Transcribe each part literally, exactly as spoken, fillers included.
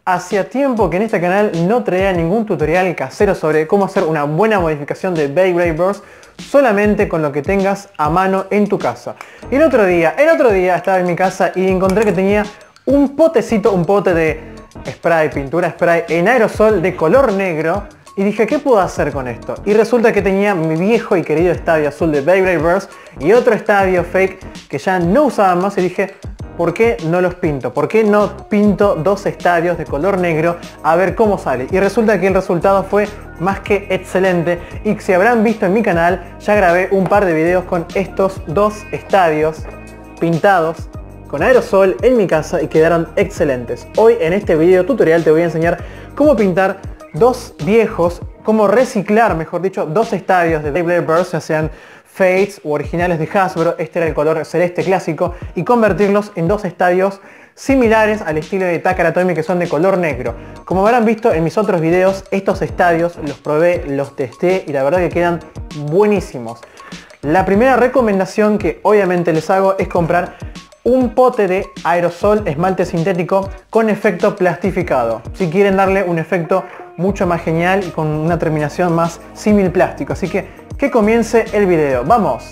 Hacía tiempo que en este canal no traía ningún tutorial casero sobre cómo hacer una buena modificación de Beyblade Burst solamente con lo que tengas a mano en tu casa. Y el otro día, el otro día estaba en mi casa y encontré que tenía un potecito, un pote de spray, pintura spray en aerosol de color negro. Y dije, ¿qué puedo hacer con esto? Y resulta que tenía mi viejo y querido estadio azul de Beyblade Burst y otro estadio fake que ya no usaba más y dije, ¿por qué no los pinto? ¿Por qué no pinto dos estadios de color negro a ver cómo sale? Y resulta que el resultado fue más que excelente y si habrán visto en mi canal, ya grabé un par de videos con estos dos estadios pintados con aerosol en mi casa y quedaron excelentes. Hoy en este video tutorial te voy a enseñar cómo pintar dos viejos, cómo reciclar, mejor dicho, dos estadios de Beyblade Burst, ya sean Fates o originales de Hasbro, este era el color celeste clásico, y convertirlos en dos estadios similares al estilo de Takara Tomy que son de color negro. Como habrán visto en mis otros videos, estos estadios los probé, los testé y la verdad que quedan buenísimos. La primera recomendación que obviamente les hago es comprar un pote de aerosol esmalte sintético con efecto plastificado. Si quieren darle un efecto mucho más genial y con una terminación más símil plástico. Así que que comience el video. ¡Vamos!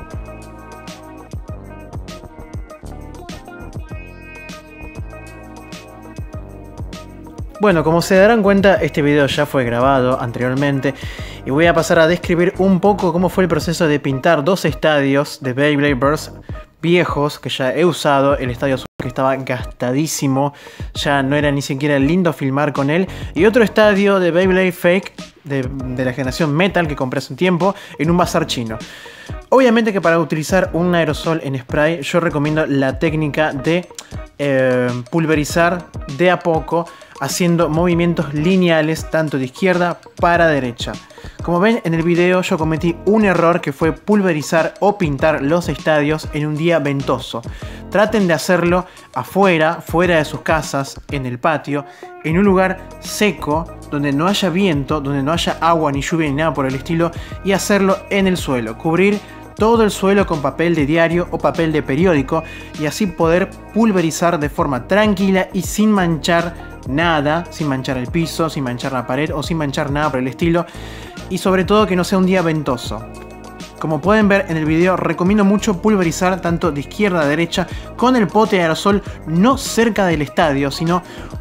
Bueno, como se darán cuenta, este video ya fue grabado anteriormente y voy a pasar a describir un poco cómo fue el proceso de pintar dos estadios de Beyblade Burst viejos que ya he usado. El estadio azul que estaba gastadísimo, ya no era ni siquiera lindo filmar con él, y otro estadio de Beyblade Fake de, de la generación Metal que compré hace un tiempo en un bazar chino. Obviamente que para utilizar un aerosol en spray yo recomiendo la técnica de eh, pulverizar de a poco haciendo movimientos lineales tanto de izquierda para derecha. Como ven en el video, yo cometí un error que fue pulverizar o pintar los estadios en un día ventoso. Traten de hacerlo afuera, fuera de sus casas, en el patio, en un lugar seco, donde no haya viento, donde no haya agua ni lluvia ni nada por el estilo, y hacerlo en el suelo. Cubrir todo el suelo con papel de diario o papel de periódico y así poder pulverizar de forma tranquila y sin manchar nada, sin manchar el piso, sin manchar la pared o sin manchar nada por el estilo, y sobre todo que no sea un día ventoso. Como pueden ver en el video, recomiendo mucho pulverizar tanto de izquierda a derecha con el pote de aerosol, no cerca del estadio, sino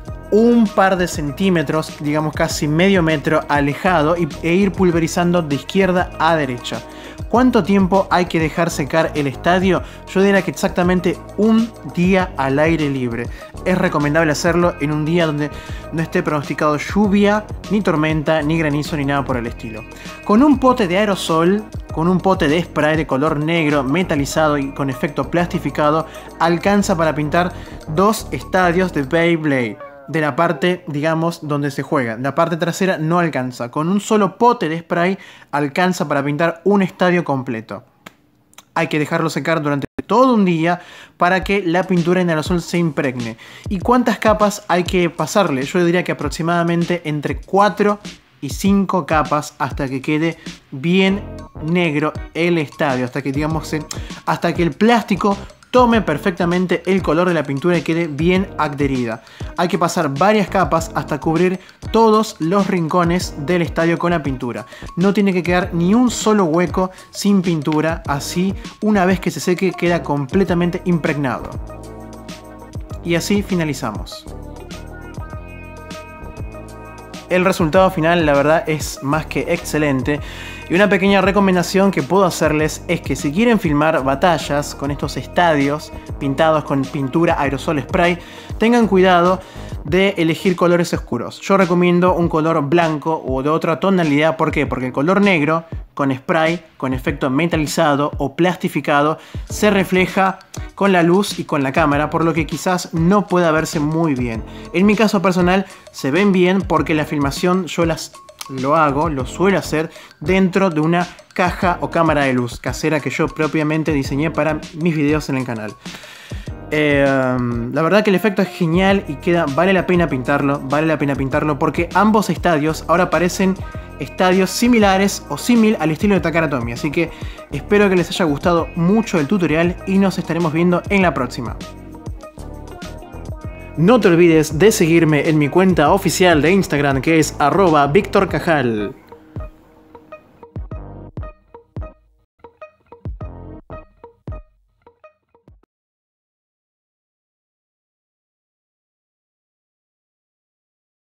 un par de centímetros, digamos casi medio metro alejado, y, e ir pulverizando de izquierda a derecha. ¿Cuánto tiempo hay que dejar secar el estadio? Yo diría que exactamente un día al aire libre. Es recomendable hacerlo en un día donde no esté pronosticado lluvia, ni tormenta, ni granizo, ni nada por el estilo. Con un pote de aerosol, con un pote de spray de color negro metalizado y con efecto plastificado, alcanza para pintar dos estadios de Beyblade. De la parte, digamos, donde se juega. La parte trasera no alcanza. Con un solo pote de spray alcanza para pintar un estadio completo. Hay que dejarlo secar durante todo un día para que la pintura en aerosol se impregne. ¿Y cuántas capas hay que pasarle? Yo diría que aproximadamente entre cuatro y cinco capas hasta que quede bien negro el estadio. Hasta que, digamos, hasta que el plástico tome perfectamente el color de la pintura y quede bien adherida. Hay que pasar varias capas hasta cubrir todos los rincones del estadio con la pintura. No tiene que quedar ni un solo hueco sin pintura, así una vez que se seque queda completamente impregnado. Y así finalizamos. El resultado final, la verdad, es más que excelente. Y una pequeña recomendación que puedo hacerles es que si quieren filmar batallas con estos estadios pintados con pintura aerosol spray, tengan cuidado de elegir colores oscuros. Yo recomiendo un color blanco o de otra tonalidad. ¿Por qué? Porque el color negro con spray, con efecto metalizado o plastificado, se refleja con la luz y con la cámara, por lo que quizás no pueda verse muy bien. En mi caso personal se ven bien porque la filmación yo las lo hago, lo suelo hacer dentro de una caja o cámara de luz casera que yo propiamente diseñé para mis videos en el canal. Eh, la verdad que el efecto es genial y queda, vale la pena pintarlo, vale la pena pintarlo porque ambos estadios ahora parecen estadios similares o símil al estilo de Takara Tomy. Así que espero que les haya gustado mucho el tutorial y nos estaremos viendo en la próxima. No te olvides de seguirme en mi cuenta oficial de Instagram, que es arroba Víctor Cajal.